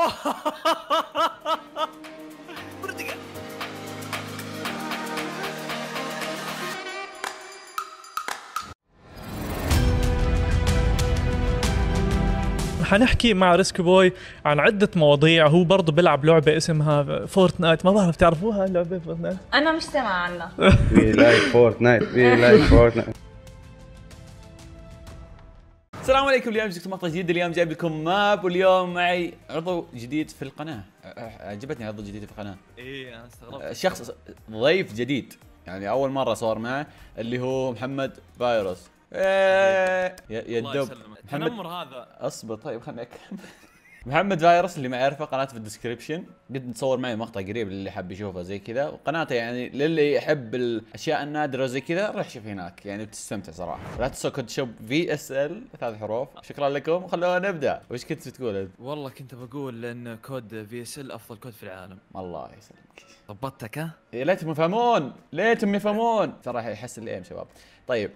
برتقال. حنحكي مع ريسك بوي عن عدة مواضيع. هو برضه بيلعب لعبة اسمها فورتنايت، ما بعرف تعرفوها اللعبة فورتنايت؟ انا مش سامع عنها. وي لايك فورتنايت، وي لايك فورتنايت. السلام عليكم، اليوم جبت مقطع جديد. اليوم جايب لكم ماب، واليوم معي عضو جديد في القناة. عجبتني عضو جديد في القناة. ايه انا استغربت. شخص ضيف جديد، يعني أول مرة صور معه، اللي هو محمد فايروس. يا الله الدب يسلمك. التنمر هذا. اصبر طيب خليني اكمل. محمد فايروس اللي ما يعرفه قناته في الديسكربشن، قد نصور معي مقطع قريب للي حب يشوفه زي كذا، وقناته يعني للي يحب الاشياء النادره زي كذا روح شوف هناك، يعني بتستمتع صراحه. لا تنسوا كود شوب VSL 3 حروف. شكرا لكم وخلونا نبدا. وش كنت بتقول انت؟ والله كنت بقول ان كود VSL افضل كود في العالم. الله يسلمك. ضبطتك ها؟ يا ليتهم يفهمون، ليتهم يفهمون، ترى يحسن الايم شباب. طيب.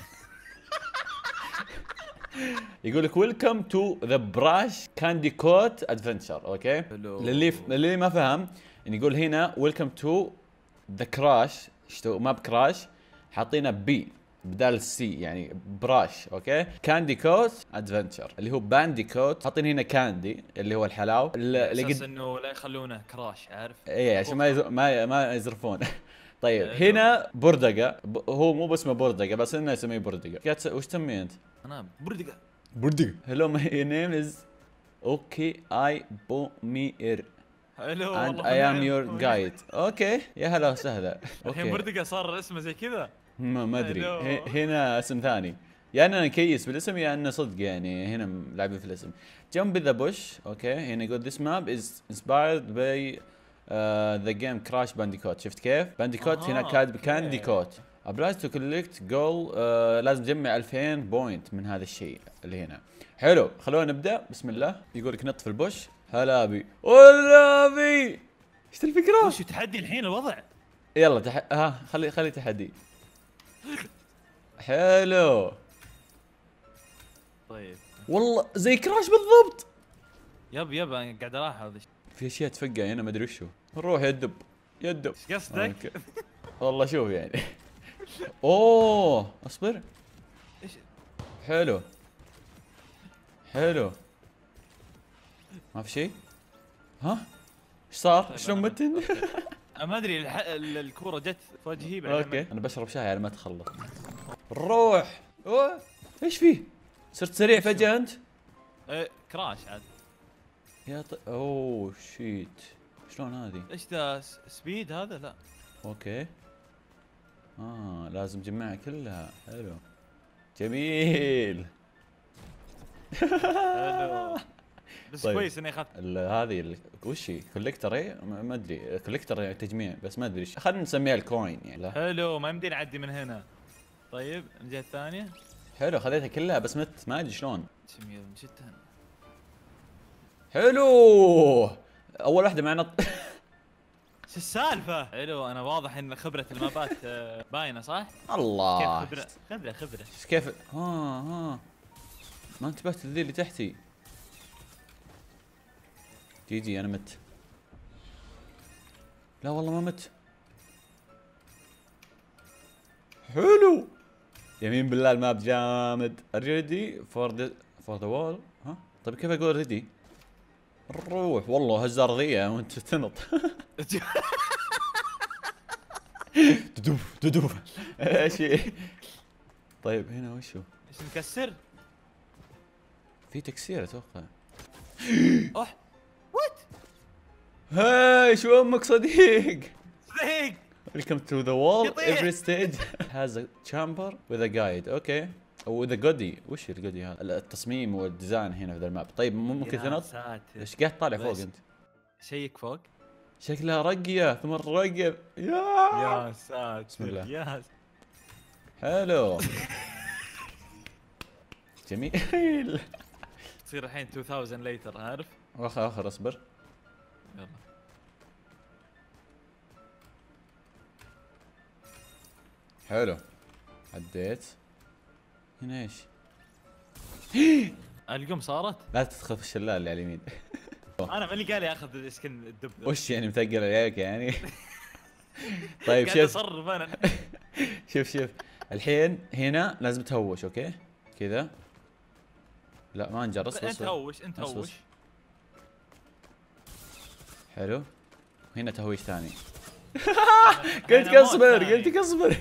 يقول لك ويلكم تو ذا براش كاندي كوت ادفنتشر. اوكي، للي ما فهم، يعني يقول هنا ويلكم تو ذا كراش، ماب كراش حاطينه بي بدال السي، يعني براش. اوكي، كاندي كوت ادفنتشر اللي هو باندي كوت، حاطين هنا كاندي اللي هو الحلاوه اللي اساس انه لا يخلونه كراش، عارف؟ ايه عشان ما يزرفون. طيب هنا بردقه، هو مو باسمه بردقه، بس انه يسميه بردقه. وش تسميه انت؟ انا برتقال. بردقه. هلو ماي نيم از اوكي اي بومير حلو and والله. I am your guide. اوكي يا هلا وسهلا. الحين برتقال صار اسمه زي كذا. ما ادري، حلو. هنا اسم ثاني، يا اننا نكيس بالاسم يا انه صدق، يعني هنا لاعبين في الاسم. جنب ذا بوش. اوكي هنا يقول this map is inspired by the game Crash Bandicoot. شفت كيف؟ بانديكوت هنا كاتب كاندي كوت. applies to collect goal. لازم تجمع 2000 بوينت من هذا الشيء اللي هنا. حلو، خلونا نبدا. بسم الله. يقول لك نط في البوش. هلا بي ولا بي. ايش الفكره؟ وش تحدي الحين الوضع؟ يلا خلي تحدي. حلو طيب والله زي كراش بالضبط. يب انا قاعد الاحظ هذا. في اشياء تفقع هنا ما ادري وشو. نروح يدب ايش قصدك؟ والله شوف يعني. اوه اصبر. ايش؟ حلو ما في شيء. ها ايش صار؟ طيب شلون متن؟ ما ادري الكوره جت في وجهي بعدين. اوكي انا بشرب شاي على ما تخلص. روح. اوه ايش فيه؟ صرت سريع فجأة انت؟ كراش عاد. اوه شيت، شلون هذه؟ ايش ذا سبيد هذا؟ لا اوكي لازم تجمعها كلها. حلو جميل. حلو. بس طيب. كويس اني اخذت هذه وش هي؟ كوليكتر؟ اي ما ادري، كوليكتر تجميع بس ما ادري خلينا نسميها الكوين يعني. لا. حلو، ما يمدي نعدي من هنا. طيب الجهه الثانيه. حلو خذيتها كلها بس ما ادري شلون. جدا حلو اول واحده معنا. شو السالفه؟ حلو، انا واضح ان خبره المابات باينه صح؟ الله كيف خبره كيف ما انتبهت لذي اللي تحتي. جي انا مت. لا والله ما مت. حلو يمين بالله الماب جامد. ريدي فور ذا وول. ها طيب كيف اقول ريدي؟ روح والله هزه ارضيه وانت تنط. تدوف ايش. طيب هنا وشو؟ ايش نكسر؟ في تكسير اتوقع. اوح وات. هاي شو امك صديق. صديق. Welcome to the wall. يطيح. Every stage has a chamber with a guide. اوكي with a goodie. وش الجودي هذا؟ التصميم والديزاين هنا في ذا الماب. طيب ممكن تنط؟ ايش قاعد طالع فوق انت؟ شيك فوق. شكلها رقيه ثم رقيه. يا ساتر بسم الله. يا حلو. جميل. تصير الحين 2000 ليتر، عارف؟ اخر اصبر. يلا حلو عديت. هنا ايش؟ القم صارت. لا تدخل في الشلال اللي على اليمين. انا ماني قال اخذ سكن الدب ذا. وش يعني مثقل عليك يعني؟ طيب قاعد شوف اصرف انا. شوف الحين هنا لازم تهوش اوكي كذا. لا ما نجرس انت هوش انت بس. هوش. حلو. هنا تهويش ثاني. أنا قلت موت اصبر ثاني. قلت اصبر.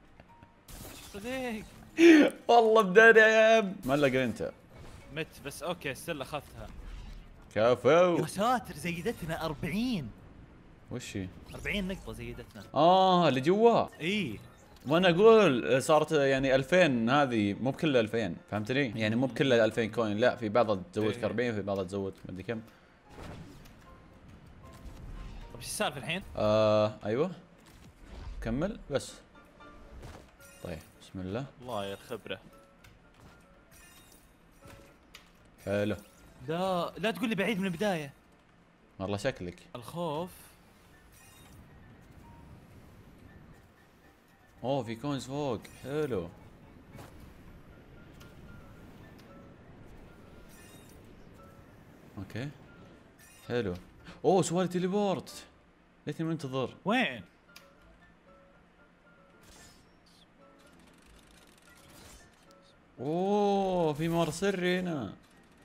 صديق والله بدنعم ما الا انت. مت بس اوكي ستيل اخذتها. كفو. يا ساتر زيدتنا 40. وش هي؟ 40 نقطة زيدتنا. اللي جوا. اي وانا اقول صارت يعني 2000 هذه مو بكل 2000 فهمتني؟ يعني مو بكل 2000 كوين لا في بعضها تزودك إيه. 40 في بعضها تزود مدري كم. طيب ايش السالفة الحين؟ ايوه كمل بس. طيب بسم الله. الله يا الخبرة. حلو. لا تقول لي بعيد من البداية. والله شكلك. الخوف. اوه في كونز فوق حلو. اوكي حلو. اوه سوالي تليبورت ليتني منتظر. وين؟ اوه في ممر سري هنا.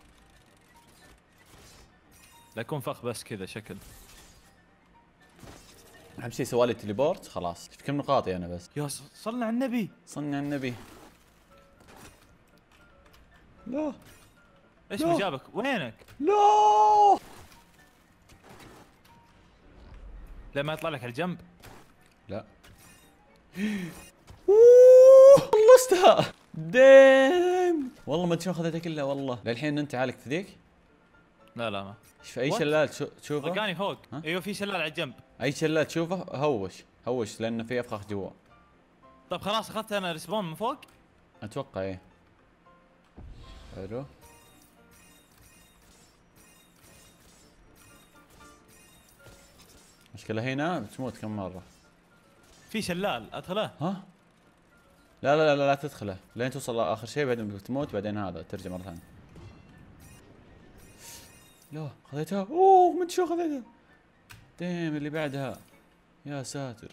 لا يكون فخ بس كذا شكل. اهم شيء سوالي تليبورت خلاص. في كم نقاطي انا بس. يا صلنا على النبي. صلنا على النبي. لا ايش لا. ما جابك؟ وينك؟ لا لا ما يطلع لك على الجنب. لا. اوه خلصتها. ديم والله ما تشوف اخذتها كلها والله. للحين انت عالك في ذيك؟ لا ما. ايش في اي What؟ شلال تشوفه؟ رقاني فوق. ها؟ ايوه في شلال على الجنب. اي شلال تشوفه هوش لانه في افخاخ جوا. طيب خلاص اخذت انا ريسبون من فوق. اتوقع ايه. حلو. مشكلة هنا بتموت كم مرة. في شلال ادخله. ها؟ لا تدخله لين توصل اخر شيء بعدين بتموت بعدين هذا ترجع مرة ثانية. لا خذيتها. اوه من شو خذيتها؟ ديم اللي بعدها. يا ساتر.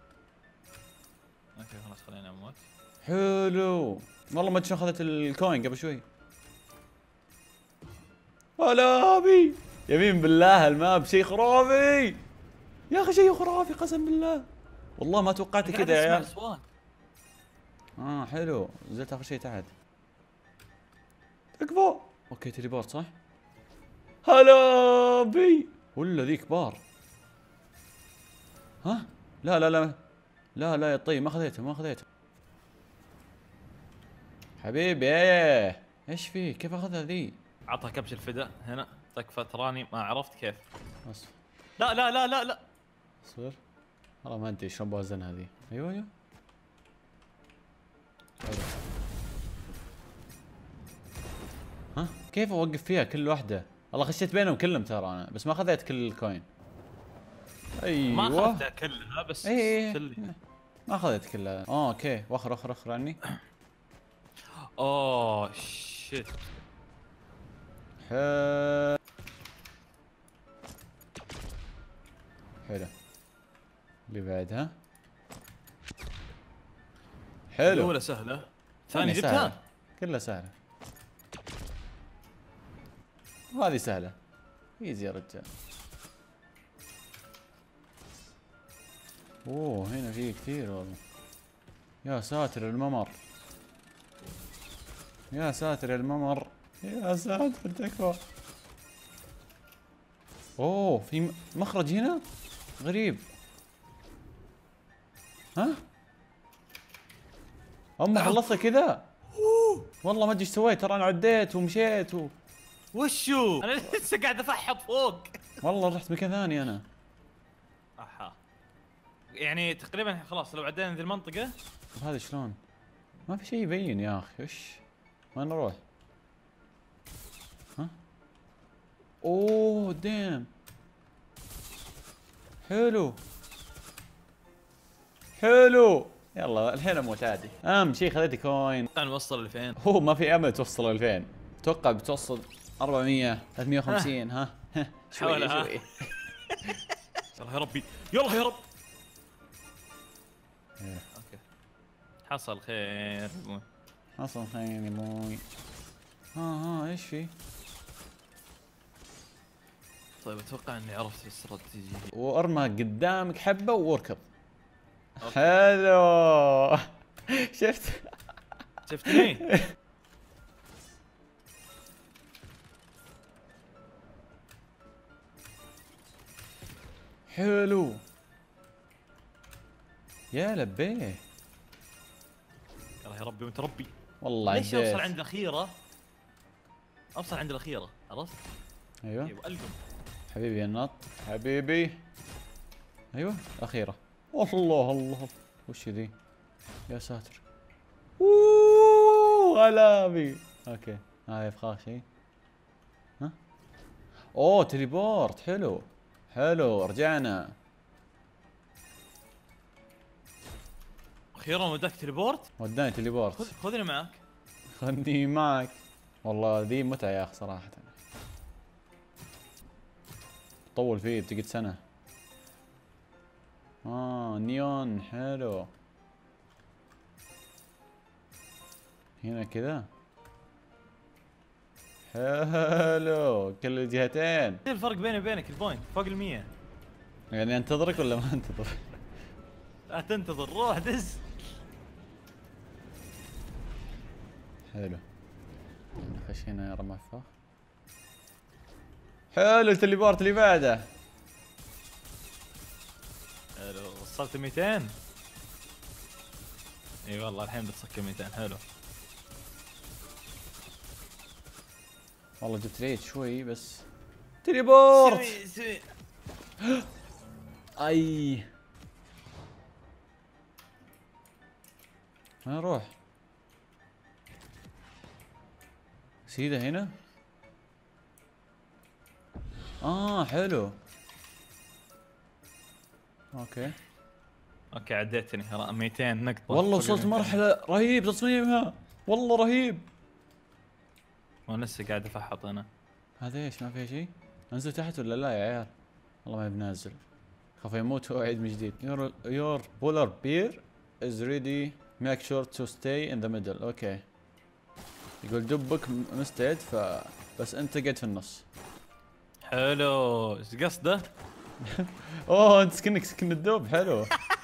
اوكي خلاص خلينا اموت. حلو. والله ما ادري شلون اخذت الكوين قبل شوي. هلا ابي. يمين بالله الماب شيء خرافي. يا اخي شيء خرافي قسم بالله. والله ما توقعت كذا يا عيال. اصوات. حلو نزلت اخر شيء تحت. تكفى. اوكي تليبورت صح؟ هلا بي ولا ذي كبار. ها؟ لا يا طيب ما خذيته حبيبي. ايش فيه؟ كيف اخذها ذي؟ عطها كبش الفداء هنا. تكفى تراني ما عرفت كيف. بس لا اصبر. والله ما ادري شلون بوزنها ذي. ايوه حلو. ها؟ كيف اوقف فيها كل واحدة؟ والله خشيت بينهم كلهم ترى انا بس ما اخذت كل الكوين. ايوه ما اخذتها كلها بس. ايه سلي. ما اخذت كلها. اوكي وخر عني. اوه شيت. حلو. اللي بعدها. حلو. الاولى سهله. ثاني سهلة. جبتها. كلها سهلة. وهذه سهلة. ايزي يا رجال. اوه هنا في كثير والله. يا ساتر الممر. يا ساتر تكفى. اوه في مخرج هنا غريب. ها؟ خلصت كذا. والله ما ادري ايش سويت ترى انا عديت ومشيت وشو؟ انا لسه قاعد افحط فوق. والله رحت مكان ثاني انا. احا. يعني تقريبا خلاص لو عدينا ذي المنطقة. هذا شلون؟ ما في شيء يبين يا اخي وش؟ وين نروح؟ ها؟ اوه ديم. حلو. يلا الحين اموت عادي. اهم شيء خذيت كوين. تعال نوصل 2000. هو ما في امل توصل 2000. اتوقع بتوصل 400 350 ها شوي حولها. شوي. يلا يا ربي يلا يا رب. إيه. اوكي حصل خير. حصل خير يا بوي. ها ايش في؟ طيب اتوقع اني عرفت الاستراتيجية. وارمى قدامك حبه واركض. حلو. شفت؟ شفتني؟ حلو. يا لبيه. يلا يا ربي وانت ربي. والله ليش عديت. اوصل عند الاخيرة؟ اوصل عند الاخيرة عرفت؟ ايوه ايوه القم. حبيبي يا النط حبيبي. ايوه اخيره. الله الله وش ذي؟ يا ساتر. اوه غلابي. اوكي هاي فخاخ شيء. ها اوه تليبورت. حلو حلو رجعنا. اخيرا وداك تليبورت. وداني تليبورت. خذني معك. خلني معك. والله ذي متعة يا اخي صراحة. طول فيه بتقعد سنة. نيون حلو. هنا كذا حلو كل الجهتين. ايش الفرق بيني وبينك؟ البوينت فوق ال100. يعني انتظرك ولا ما انتظر؟ لا تنتظر روح دز. حلو نخش هنا يا رمى فخ. حلو التليبورت اللي بعده. حلو وصلت 200. اي والله الحين بتصك 200. حلو والله جبت ريت شوي بس. تليبورت. سوي. اي وين اروح؟ سيده هنا. حلو. اوكي اوكي عديتني 200 نقطة. والله وصلت مرحلة رهيب تصميمها. والله رهيب. وانا لسه قاعد افحط انا. هذا ايش ما فيها شيء؟ انزل تحت ولا لا يا عيال؟ والله ما بنازل. خاف يموت واعيد من جديد. your polar bear is ready. make sure to stay in the middle. اوكي يقول دبك مستعد بس انت قاعد في النص. حلو ايش قصده؟ اوه انت سكنك سكن الدب. حلو.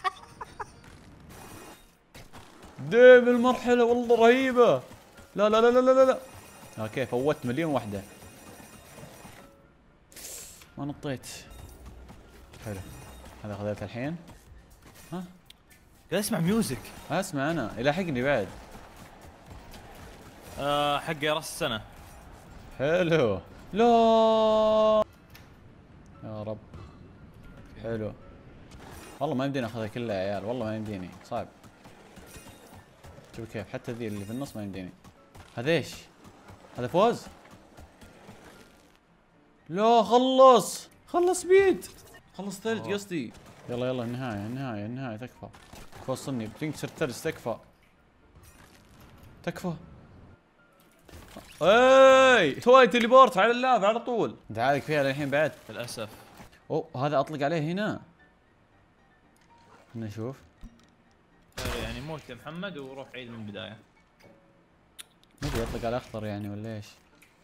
ديم المرحلة والله رهيبة. لا لا لا لا لا لا. اوكي فوت مليون واحدة. ما نطيت. حلو هذا خذيته الحين. ها قاعد اسمع ميوزك. اسمع انا يلاحقني بعد. حقي راس السنة. حلو. لا يا رب. حلو والله ما يمديني اخذها كلها يا عيال. والله ما يمديني صعب. شوف كيف حتى ذي اللي في النص ما يمديني. هذا ايش؟ هذا فوز؟ لا خلص بيد. خلص ثلج قصدي. يلا يلا النهاية تكفى. وصلني بتنكسر ثلج تكفى. اي توي تليبورت على اللاب على طول. انت عارف فيها للحين بعد. للاسف. اوه هذا اطلق عليه هنا. نشوف. حلو يعني موت يا محمد وروح عيد من البداية. ما ادري يطلق على اخضر يعني ولا ايش.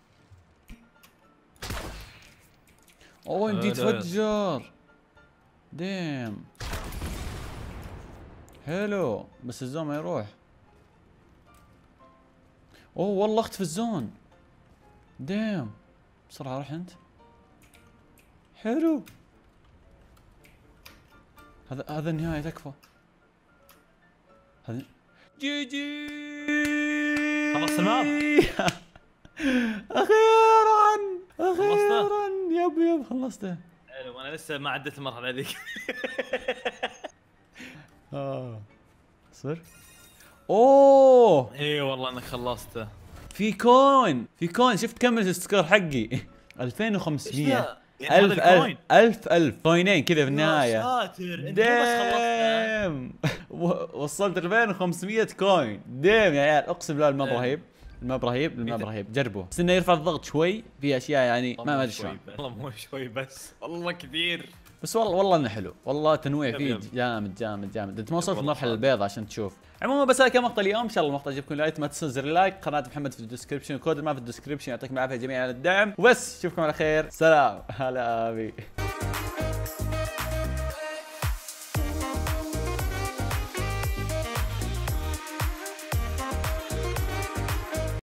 اوه يمدي يتفجر. ديم حلو بس الزون ما يروح. اوه والله اختفى الزون. ديم بسرعة روح انت. حلو هذا النهاية تكفى. هذا جي خلصت الماب. اخيرا خلصته؟ يب خلصته. حلو انا لسه ما عديت المرحلة ذيك. صر. اوه اي والله انك خلصته. في كوين شفت كم السكور حقي؟ 2500. يعني هذا الكوين. 1000 كوينين كذا في النهاية. يا ساتر انت مو بس خلصت. ديم وصلت 2500 كوين. ديم يا عيال اقسم بالله الماب رهيب. الماب رهيب، الماب رهيب، جربوه بس انه يرفع الضغط شوي في اشياء يعني ما ادري شلون. والله مو شوي بس، والله كثير. بس والله انه حلو، والله تنويع فيه يب. جامد جامد جامد. انت ما وصلت والله المرحله البيضاء عشان تشوف. عموما بس هذا كان مقطع اليوم، ان شاء الله المقطع يعجبكم. لا تنسوا زر اللايك، قناه محمد في الديسكربشن، كود ما في الديسكربشن. يعطيكم العافيه جميعا على الدعم، وبس اشوفكم على خير، سلام. هلا ابي.